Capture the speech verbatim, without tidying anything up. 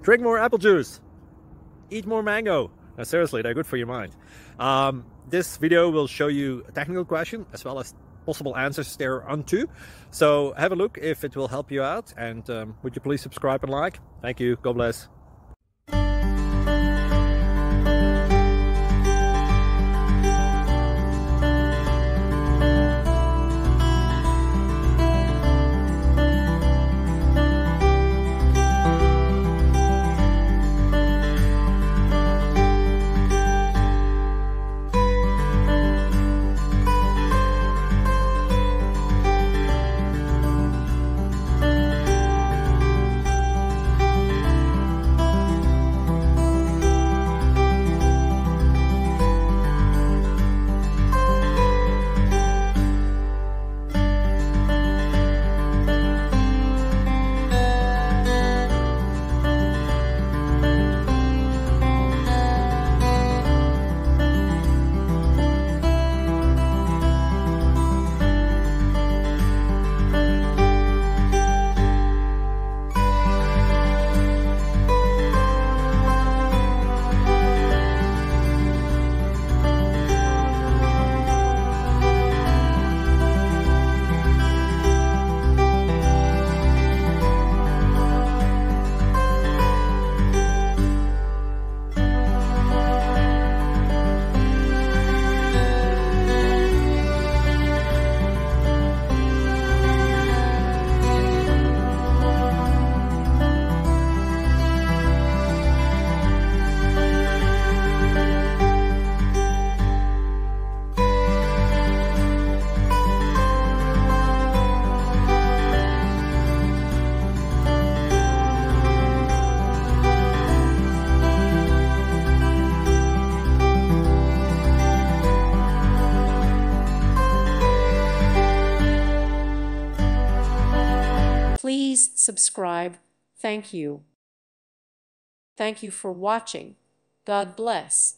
Drink more apple juice. Eat more mango. No, seriously, they're good for your mind. Um, this video will show you a technical question as well as possible answers thereunto. So have a look if it will help you out, and um, would you please subscribe and like? Thank you. God bless. Please subscribe. Thank you. Thank you for watching. God bless.